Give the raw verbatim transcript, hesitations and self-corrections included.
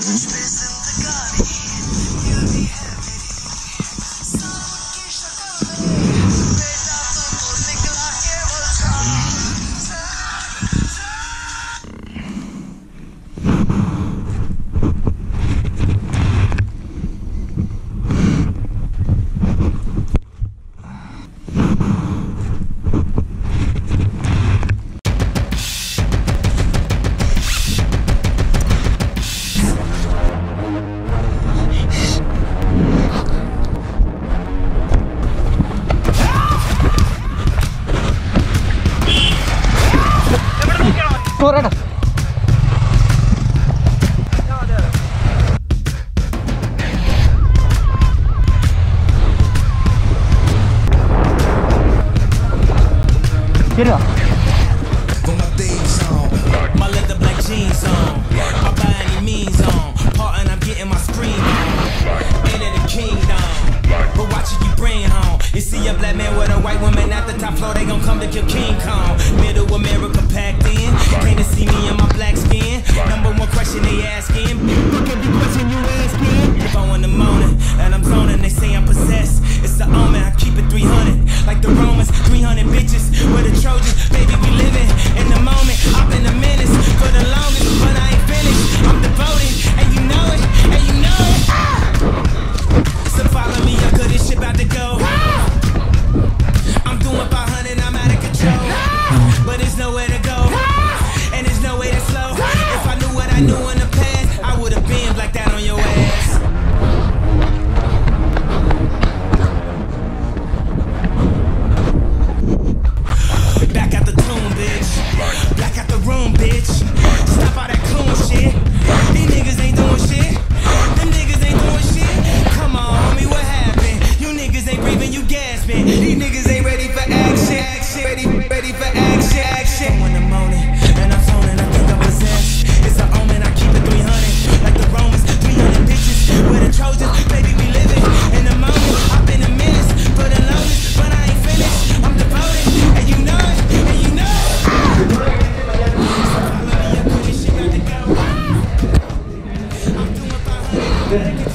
Put my things on, my leather black jeans on, my by any means on, part and I'm getting my scream on. Into the kingdom, but watch it you bring home. You see a black man with a white woman at the top floor, they gon' come to kill King Kong. Middle America packed in, came to see me in my black skin. Number one question they asking, look at the question you asking. Four in the morning, and I'm zoning, they say I'm possessed. It's the omen, I keep it three hundred, like the Romans, three hundred bitches. We're the Trojans, baby, we living in the moment. I've been a menace for the longest, but I ain't finished. I'm devoted, and you know it, and you know it. So follow me up, cause this shit about to go. I'm doing five hundred, I'm out of control. But there's nowhere to go, and there's no way to slow. If I knew what I knew in the past, I would've been like that on your ass. Back out the tomb, bitch. Black out the room, bitch. Stop all that coon shit. These niggas ain't doing shit. Them niggas ain't doing shit. Come on, homie, what happened? You niggas ain't breathing, you gasping. These niggas ain't ready for action. Action, ready, ready for action. Action. In the morning, and I'm zoning, I think I'm possessed. It's an omen, I keep it three hundred, like the Romans, three hundred bitches. We're the Trojans, baby, we living in the moment. I've been a menace for the longest, but I ain't finished. I'm devoted, and you know it, and you know it. So follow me up, 'cause this shit got to go. I'm doing five hundred.